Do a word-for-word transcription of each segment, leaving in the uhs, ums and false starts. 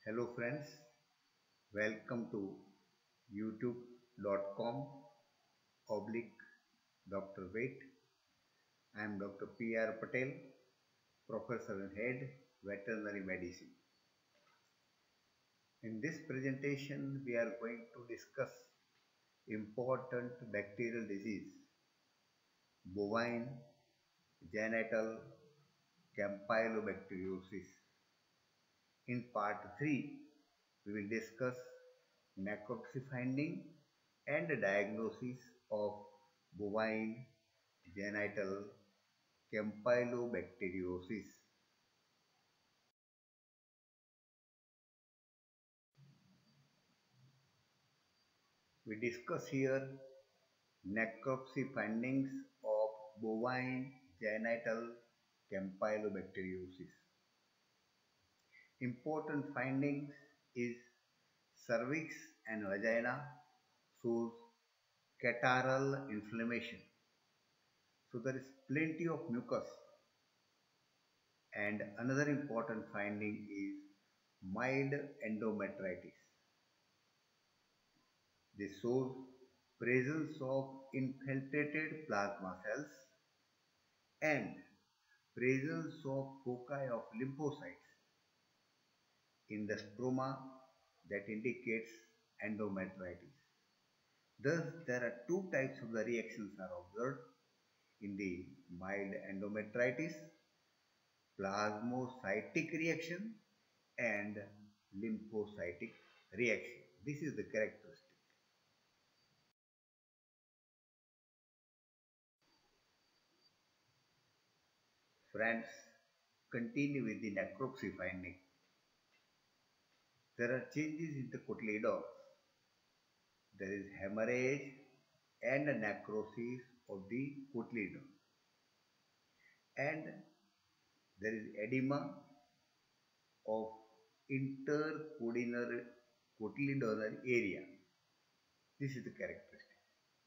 Hello friends, welcome to youtube dot com oblique Doctor Wait. I am Doctor P R Patel, Professor and Head, Veterinary Medicine. In this presentation, we are going to discuss important bacterial disease, bovine genital campylobacteriosis. In part three, we will discuss necropsy finding and diagnosis of bovine genital campylobacteriosis. We discuss here necropsy findings of bovine genital campylobacteriosis. Important findings is cervix and vagina shows catarrhal inflammation. So there is plenty of mucus. And another important finding is mild endometritis. This shows presence of infiltrated plasma cells and presence of foci of lymphocytes in the stroma that indicates endometritis. Thus, there are two types of the reactions are observed in the mild endometritis: plasmocytic reaction and lymphocytic reaction. This is the characteristic. Friends, continue with the necropsy finding. There are changes in the cotyledons. There is hemorrhage and necrosis of the cotyledon. And there is edema of intercotyledonal area. This is the characteristic.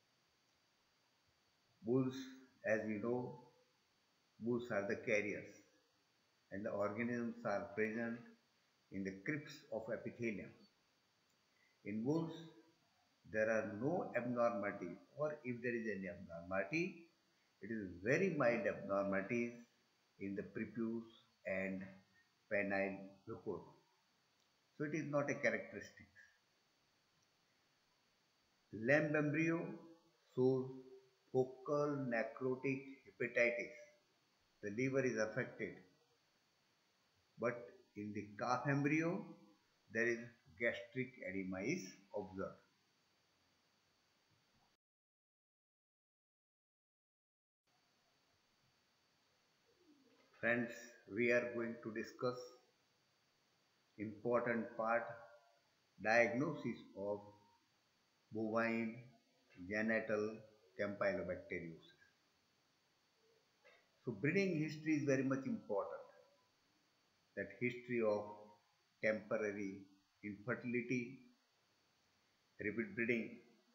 Bulls, as we know, bulls are the carriers and the organisms are present in the crypts of epithelium. In bulls, there are no abnormality, or if there is any abnormality, it is very mild abnormalities in the prepuce and penile mucosa. So it is not a characteristic. Lamb embryo shows focal necrotic hepatitis. The liver is affected. But in the calf embryo, there is gastric edema is observed. Friends, we are going to discuss important part, diagnosis of bovine genital campylobacteriosis. So breeding history is very much important. That history of temporary infertility, repeat breeding,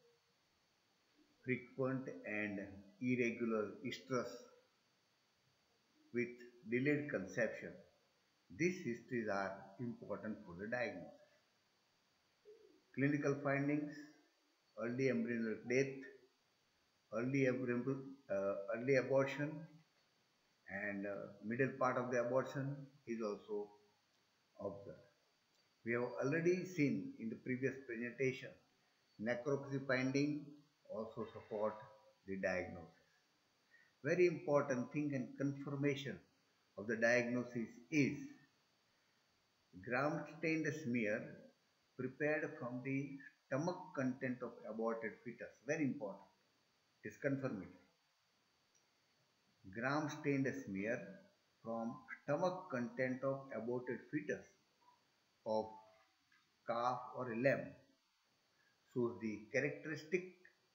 frequent and irregular estrus with delayed conception. These histories are important for the diagnosis. Clinical findings: early embryonal death, early, uh, early abortion, and uh, middle part of the abortion is also observed. We have already seen in the previous presentation, necropsy finding also support the diagnosis. Very important thing and confirmation of the diagnosis is gram-stained smear prepared from the stomach content of aborted fetus. Very important. It is confirmatory. Gram-stained smear from stomach content of aborted fetus of calf or lamb shows the characteristic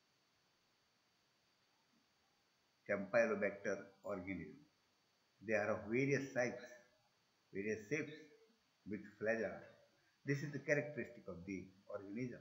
Campylobacter organism. They are of various types, various shapes with flagella. This is the characteristic of the organism.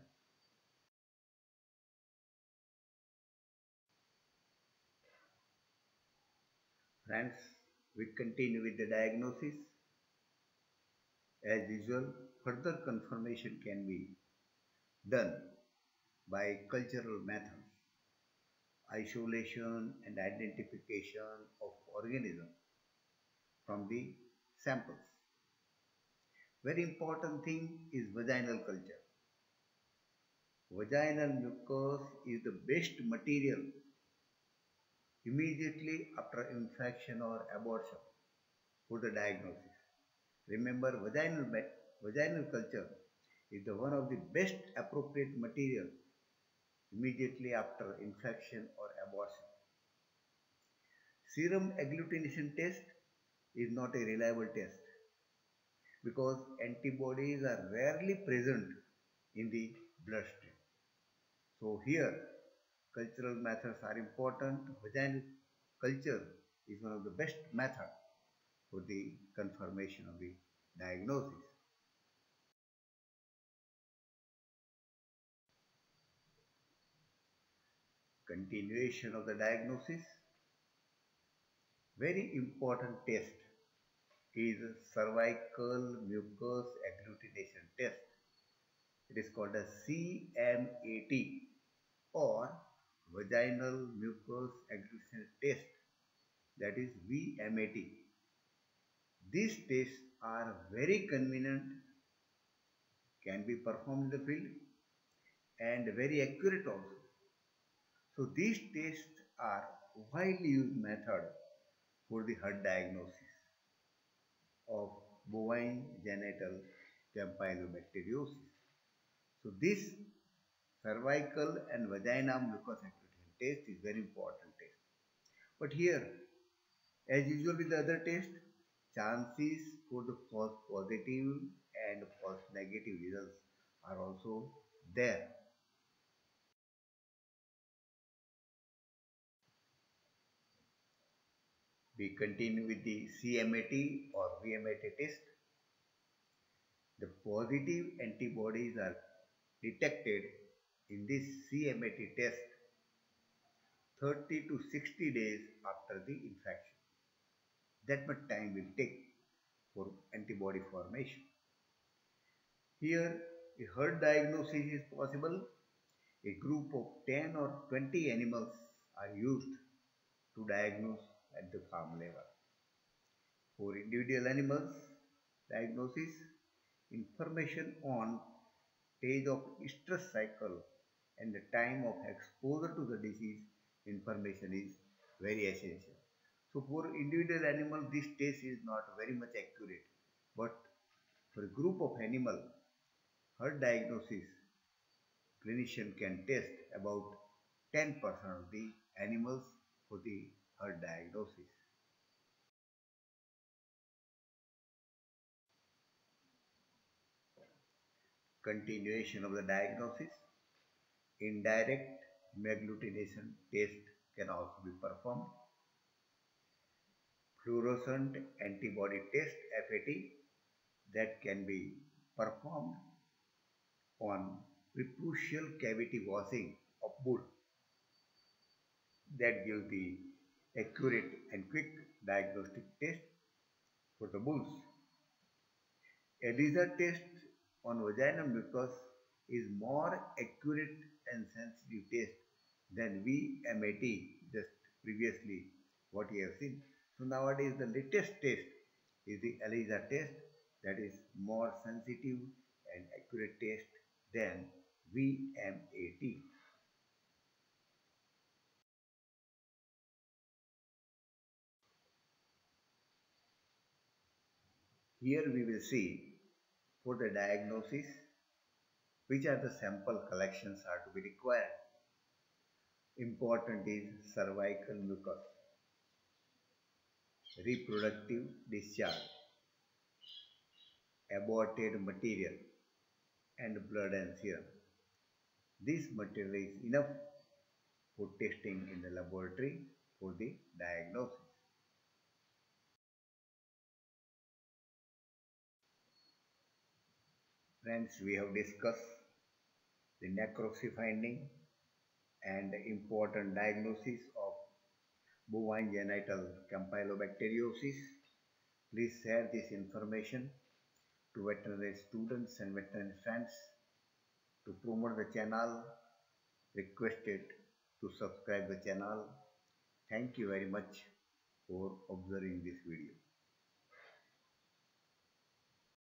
Friends, we continue with the diagnosis. As usual, Further confirmation can be done by cultural methods, isolation and identification of organisms from the samples. Very important thing is vaginal culture. Vaginal mucus is the best material immediately after infection or abortion for the diagnosis. Remember, vaginal, vaginal culture is the one of the best appropriate material immediately after infection or abortion. Serum agglutination test is not a reliable test because antibodies are rarely present in the bloodstream. So here, cultural methods are important. Vaginal culture is one of the best methods for the confirmation of the diagnosis. Continuation of the diagnosis. Very important test is cervical mucus agglutination test. It is called as C M A T or vaginal mucus agglutination test, that is V M A T. These tests are very convenient, can be performed in the field and very accurate also. So these tests are widely used method for the herd diagnosis of bovine genital campylobacteriosis. So this cervical and vagina mucus agglutination test is very important test. But here, as usual with the other test, chances for the false positive and false negative results are also there. We continue with the C M A T or V M A T test. The positive antibodies are detected in this C M A T test thirty to sixty days after the infection. That much time will take for antibody formation. Here, a herd diagnosis is possible. A group of ten or twenty animals are used to diagnose at the farm level. For individual animals diagnosis, information on stage of estrus cycle and the time of exposure to the disease information is very essential. So for individual animal, this test is not very much accurate, but for a group of animal, herd diagnosis, clinician can test about ten percent of the animals for the herd diagnosis. Continuation of the diagnosis. Indirect agglutination test can also be performed. Fluorescent antibody test F A T that can be performed on preputial cavity washing of bull. That gives the accurate and quick diagnostic test for the bulls. ELISA test on vaginal mucus is more accurate and sensitive test than V M A T just previously what you have seen. So nowadays the latest test is the ELISA test, that is more sensitive and accurate test than V M A T. Here we will see for the diagnosis which are the sample collections are to be required. Important is cervical mucus, reproductive discharge, aborted material and blood and serum. This material is enough for testing in the laboratory for the diagnosis. Friends, we have discussed the necropsy finding and important diagnosis of bovine genital campylobacteriosis. Please share this information to veterinary students and veterinary friends. To promote the channel, requested to subscribe the channel. Thank you very much for observing this video.